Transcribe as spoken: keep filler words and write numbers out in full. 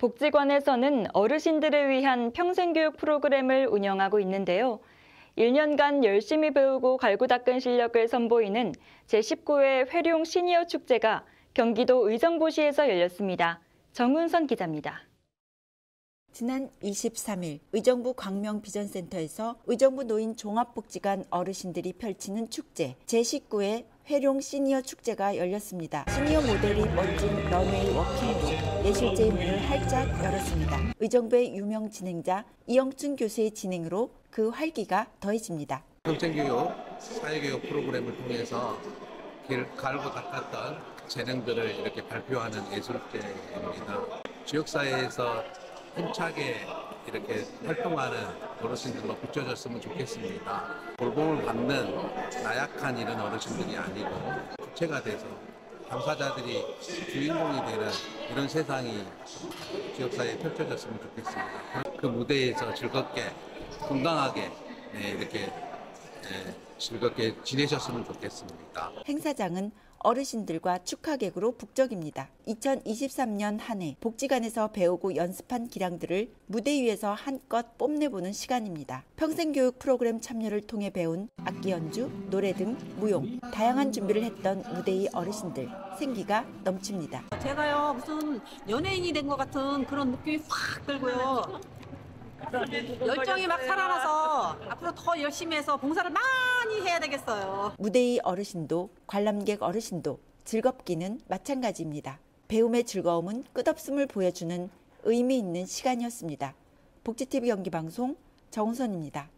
복지관에서는 어르신들을 위한 평생교육 프로그램을 운영하고 있는데요. 일 년간 열심히 배우고 갈고 닦은 실력을 선보이는 제십구 회 회룡 시니어 축제가 경기도 의정부시에서 열렸습니다. 정은선 기자입니다. 지난 이십삼 일 의정부 광명비전센터에서 의정부 노인 종합복지관 어르신들이 펼치는 축제 제십구 회 회룡 시니어 축제가 열렸습니다. 시니어 모델이 멋진 런웨이 워킹으로 예술제의 문을 활짝 열었습니다. 의정부의 유명 진행자 이영춘 교수의 진행으로 그 활기가 더해집니다. 평생교육, 사회교육 프로그램을 통해서 길 갈고 닦았던 재능들을 이렇게 발표하는 예술제입니다. 지역사회에서 힘차게 이렇게 활동하는 어르신들로 비춰졌으면 좋겠습니다. 돌봄을 받는 나약한 이런 어르신들이 아니고 주체가 돼서 당사자들이 주인공이 되는 이런 세상이 지역사회에 펼쳐졌으면 좋겠습니다. 그 무대에서 즐겁게 건강하게 네, 이렇게 네, 즐겁게 지내셨으면 좋겠습니다. 행사장은 어르신들과 축하객으로 북적입니다. 이천이십삼 년 한 해 복지관에서 배우고 연습한 기량들을 무대 위에서 한껏 뽐내보는 시간입니다. 평생교육 프로그램 참여를 통해 배운 악기 연주, 노래 등 무용, 다양한 준비를 했던 무대의 어르신들, 생기가 넘칩니다. 제가요 무슨 연예인이 된 것 같은 그런 느낌이 확 들고요. 열정이 막 살아나서 앞으로 더 열심히 해서 봉사를 많이 해야 되겠어요. 무대의 어르신도 관람객 어르신도 즐겁기는 마찬가지입니다. 배움의 즐거움은 끝없음을 보여주는 의미 있는 시간이었습니다. 복지티비 연기방송 정은선입니다.